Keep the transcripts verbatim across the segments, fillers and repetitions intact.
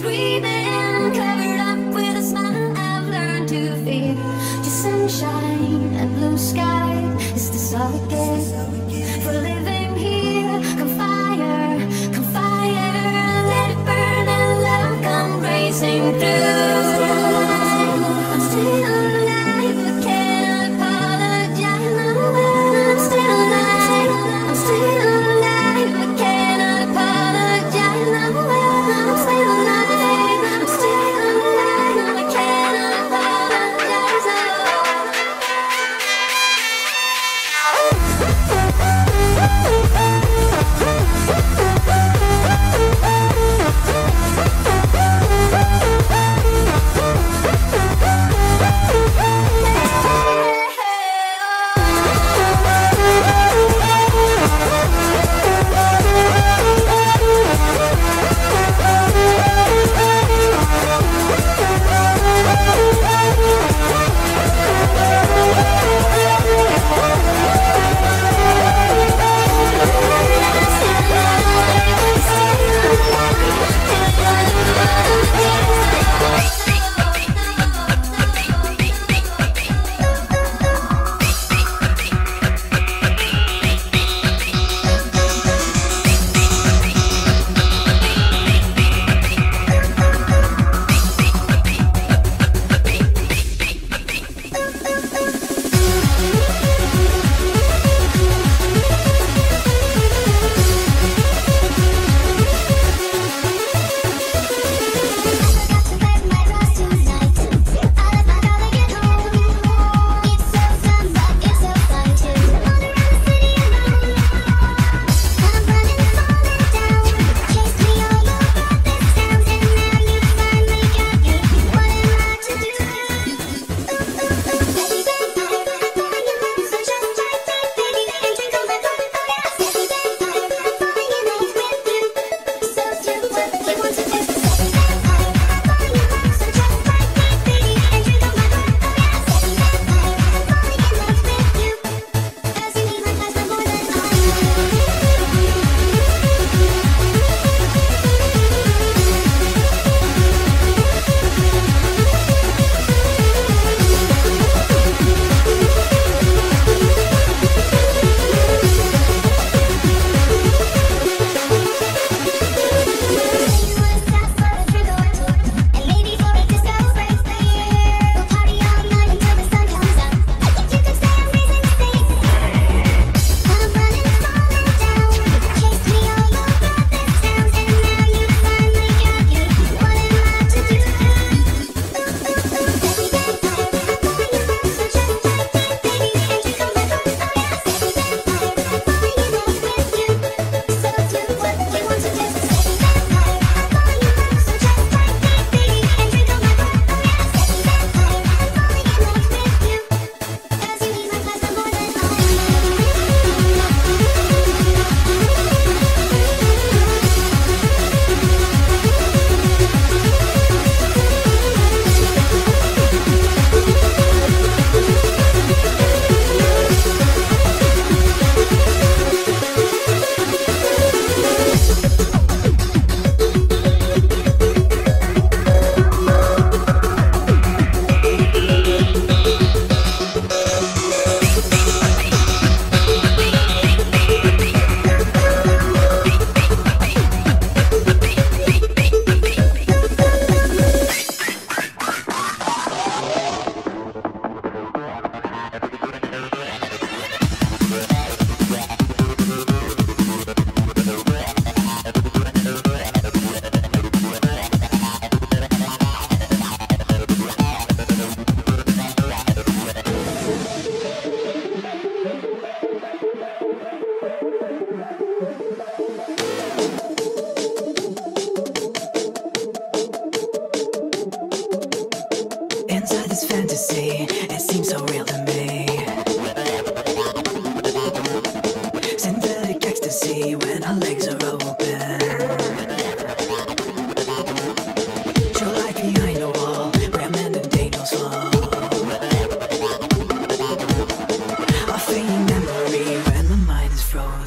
screaming, covered up with a smile. I've learned to fear just sunshine and blue sky. Is this all we get for living here? Come fire, come fire, let it burn and love come racing through. I'm still alive, I can't apologize. I'm still alive, I'm still alive, I can't apologize. I'm still alive, I'm still alive, I can't apologize.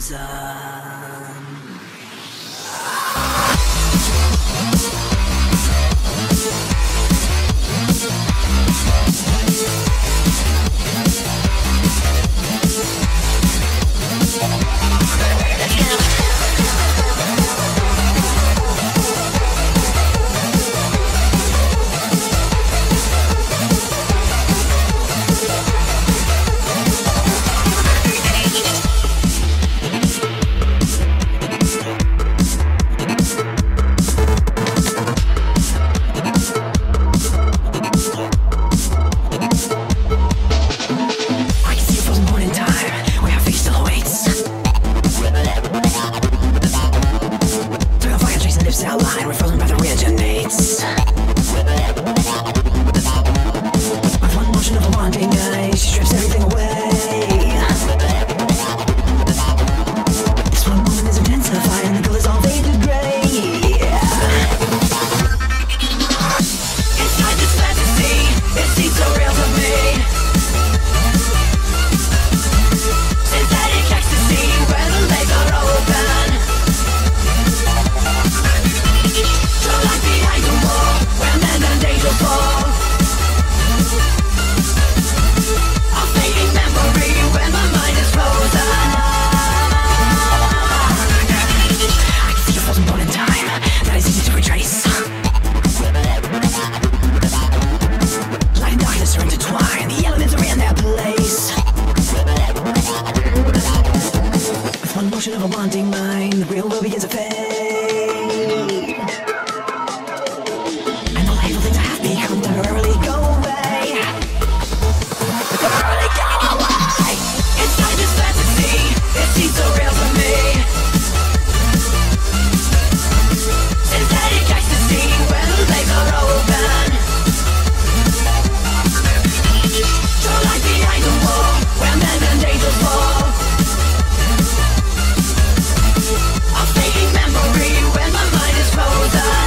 frozen. shapes outline, we're frozen breath originates. With one motion of a wanting eye, she strips everything away. This one moment is intensifying, the colors all faded gray. Inside this fantasy, it seems so real to me. Synthetic ecstasy, where the legs are open. Draw like behind the wall, where men and angels fall. A fading memory when my mind is frozen. I can see a frozen point in time that is easy to retrace. Light and darkness are intertwined, the elements are in their place. With one motion of a wanting mind, the real world begins to fade. And the life of things I have become temporarily go away. Temporarily go away. Inside this fantasy, it seems so real to me. Synthetic ecstasy, where the legs are open. Draw like behind the wall, where men and angels fall. A fading memory when my mind is frozen.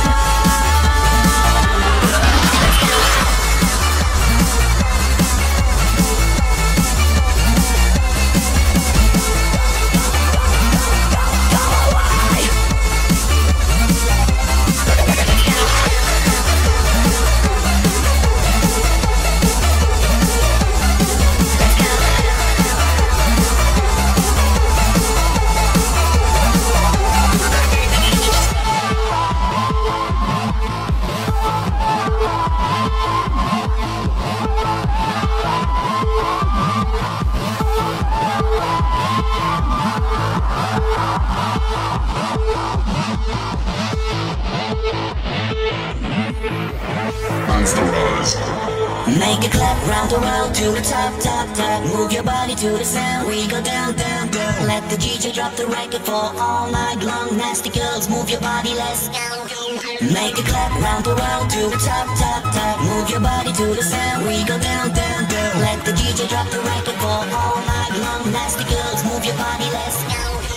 Make a clap round the world to the top, top, top. Move your body to the sound. We go down, down, down. Let the D J drop the record for all night long. Nasty girls, move your body, let's go. Make a clap round the world to the top, top, top. Move your body to the sound. We go down, down, down. Let the D J drop the record for all night long. Nasty girls, move your body, let's go.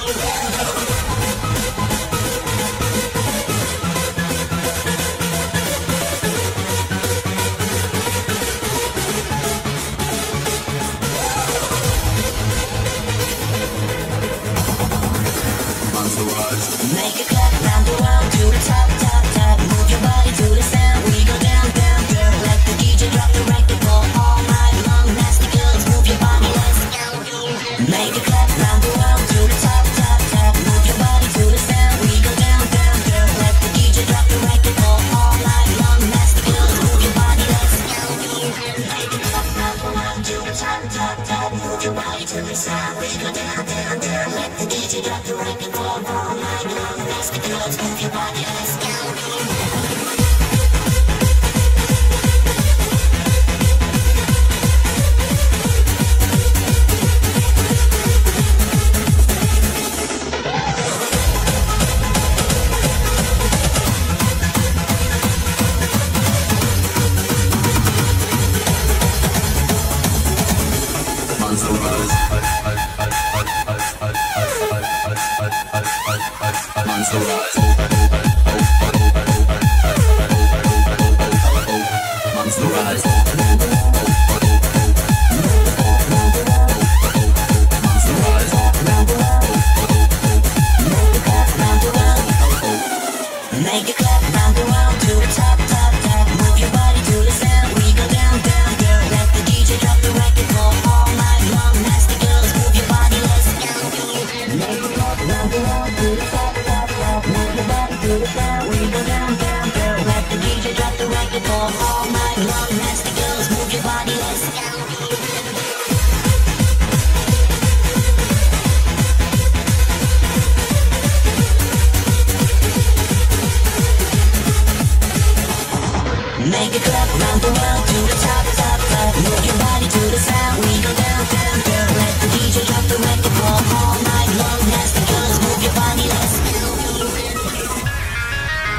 Make a clap round the world to the top, top, top. Move your body to the sound. We go down, down, down. Let the D J drop the record for all night long. Nasty girls, move your body, let's go. Make a clap round the world to the top, top, top. Move your body to the sound. We go down, down, down. Let the D J drop the record for all night long. Nasty girls, move your body, let's go. Make a clap round the world to the top, top, top. Move your body to the sound. We go down, down, down. Let the D J drop the record for all night long. Nasty girls, move your body, let's go. Monster Rise. Monster Rise. Monster Rise. Make a clap round the world to the top, top, top. Move your body to the sound. We go down, down, down. Let the D J drop the record for all night long. Nasty girls, move your body, let's go. Make a clap round the world to the top, top, top. Move your body to the sound. We go down, down, down. Let the D J drop the record for all night long. Nasty girls, move your body, let's go. Make a clap round the world to the top, top, top. Move your body to the sound. We go down, down, down. Let the D J drop the record for all night long. Nasty girls, move your body, let's go.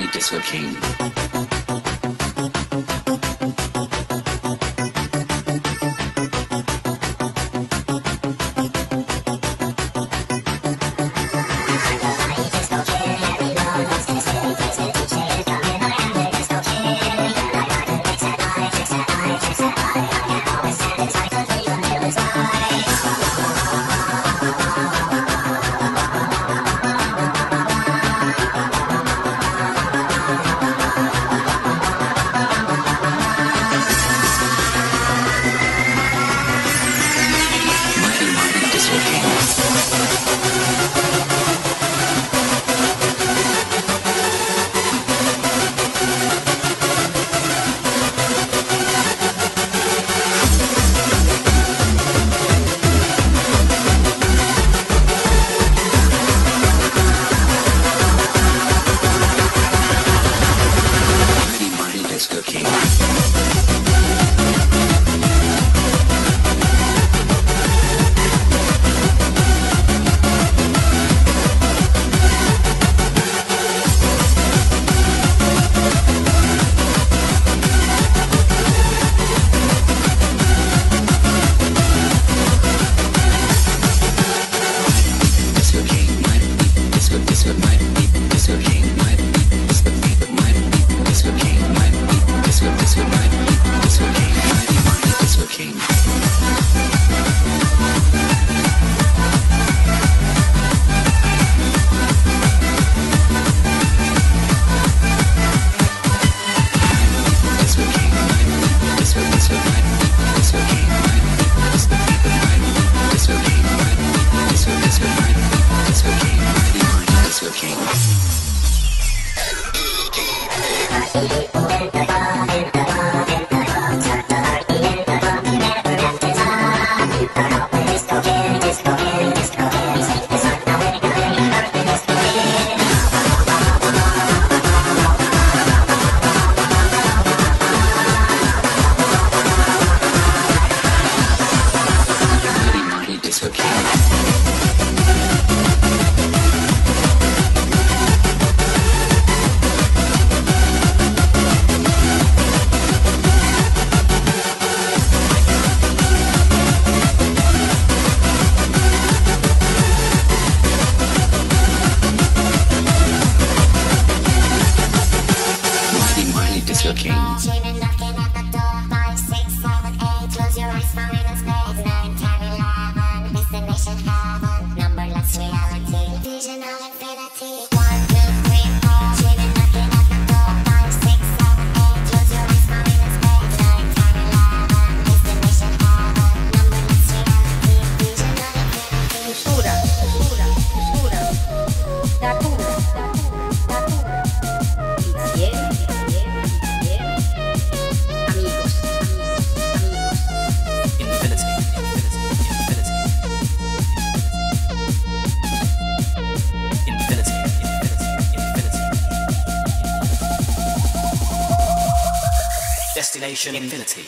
Disco King. Destination Infinity.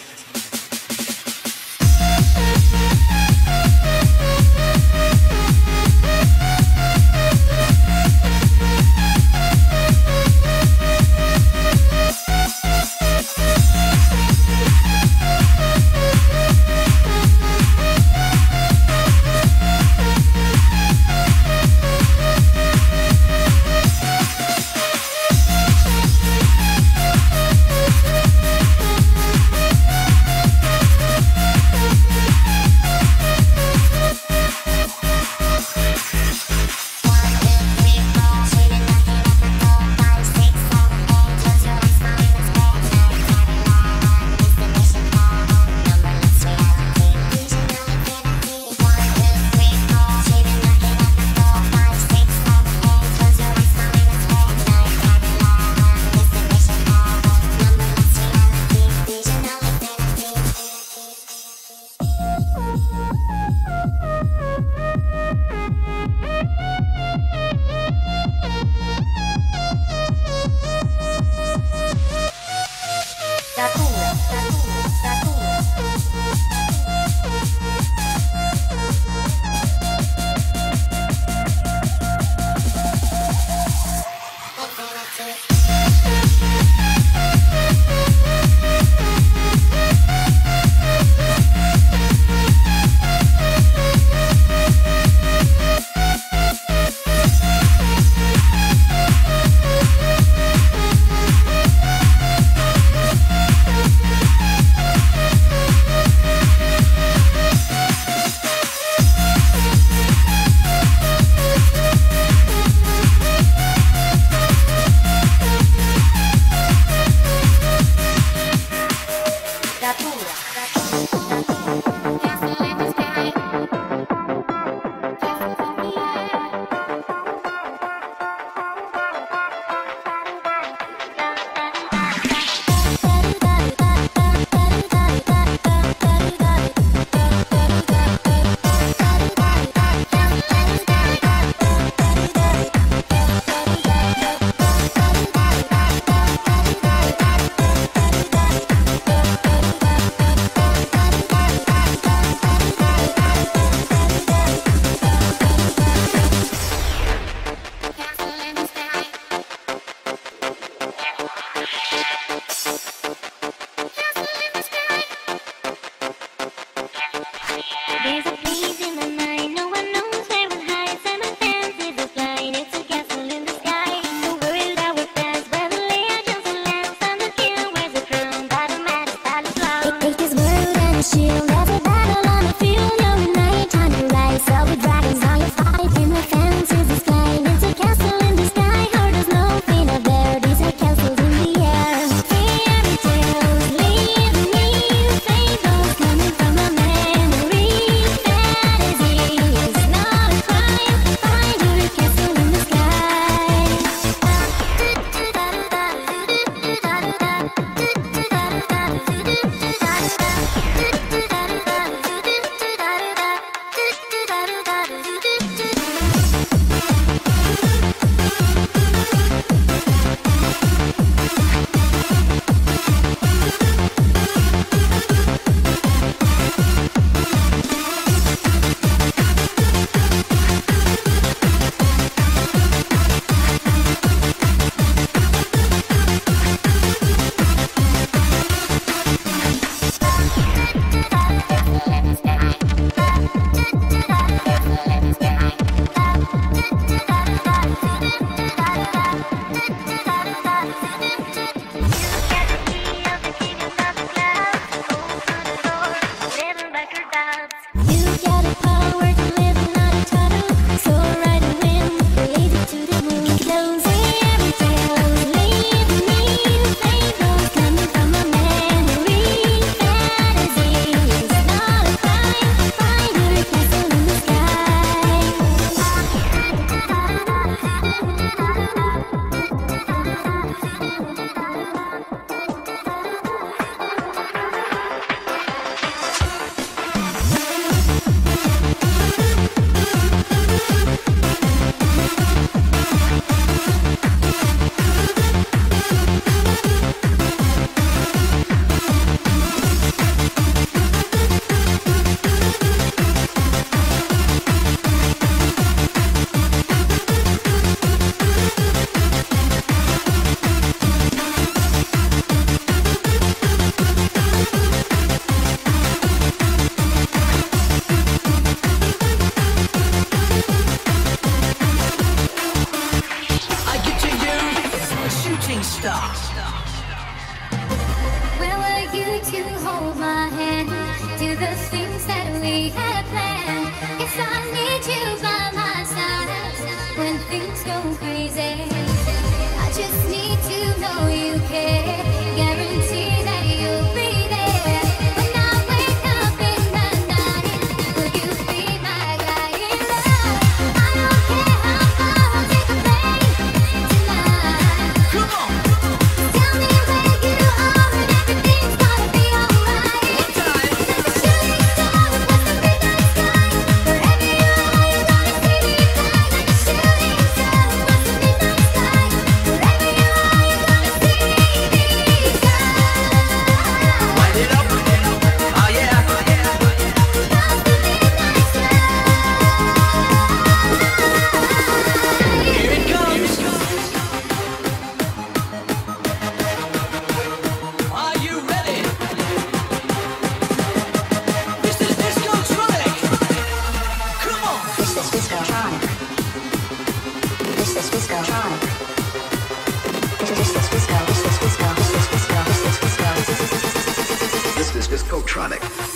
Where were you to hold my hand? Do the things that we had planned. Yes, I need you by my side when things go crazy. I just need to know you care. Guarantee that you'll be there when I wake up in the night. Will you be my guiding light? I don't care how far I'll take a plane tonight. Come on. Tell me where you are and everything's gonna be alright. One time. The shooting star across the midnight sky. Wherever you are, you're gonna see me fly. Like a shooting star across the midnight sky. Wherever you are, you're gonna see me fly. Light it up. Oh yeah. Across the midnight sky. Here it comes. Are you ready? This is Discotronic. Come on. This is Discotronic. This is Discotronic. This is Disco. This is Disco. This is Disco. This is Disco. This is Discotronic.